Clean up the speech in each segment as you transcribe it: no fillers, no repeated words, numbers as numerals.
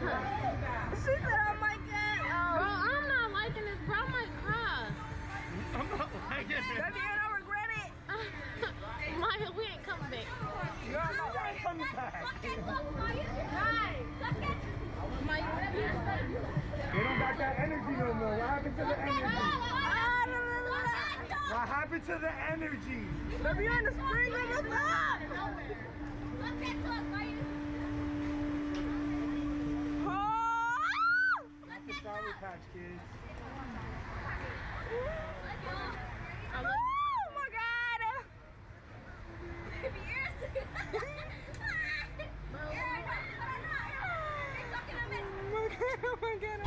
She said I might get. Bro, I'm not liking this, bro. I might cry. I'm not liking it. Baby, I don't regret it. Maya, we ain't coming back. You're not coming back. Maya, They don't got that energy no more. What happened to the energy? What happened to the energy? Baby, you're in the spring of the sun. Not the Sour Patch Kids. Oh my God. Oh my God.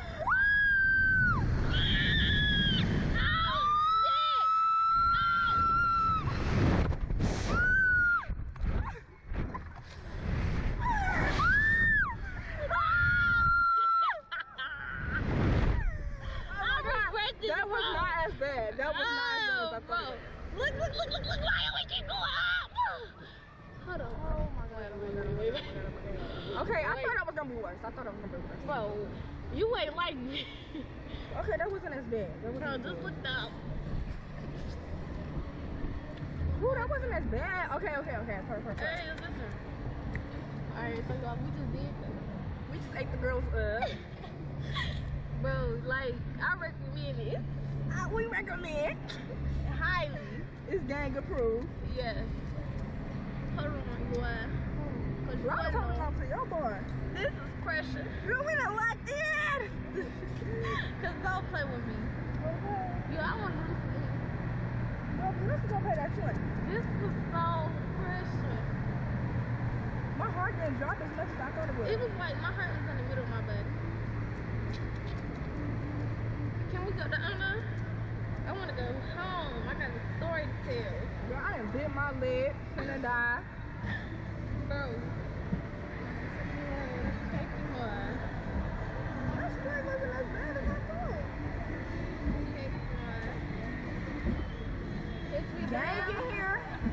That was not as bad. That was not as bad as I thought. Look, Maya, we keep going up. Hold on. Oh my God. Wait. Okay, I thought that was gonna be worse. Bro, you ain't like me. Okay, that wasn't as bad. Bro, just look up. Ooh, that wasn't as bad. Okay. Perfect. Hey, listen. Alright, so y'all, we just did that. We just ate the girls up. Bro, like, I recommend it. We recommend. Highly. It's gang approved. Yes. Hold on, boy. Cause Bro, I'm talking about to your boy. this is pressure. Girl, we done locked in. Cause don't play with me. Yo, I want to listen. Bro, let's go pay that 20. This was so pressure. My heart didn't drop as much as I thought it would. It was like my heart was in the middle of my body. Can we go to Anna? I want to go home. I got a story to tell. Girl, I done bit my leg. Finna die. Bro. Take the one. That story wasn't as bad as I thought. Take one. It's me Gang in here.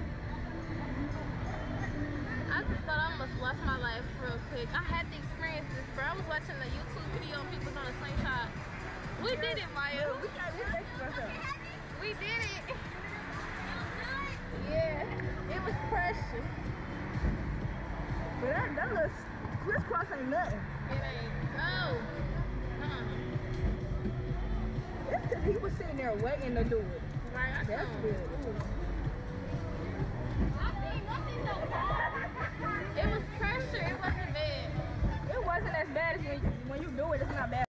I just thought I must watch my life real quick. I had to experience this, bro. I was watching a YouTube video and people doing a slingshot. We did it, Maya. We fixed ourselves. We did it. Yeah, it was pressure. But that little crisscross ain't nothing. It ain't. Oh. It's because he was sitting there waiting to do it. Right, I That's know. good. It was pressure. It wasn't bad. It wasn't as bad as when you do it. It's not bad.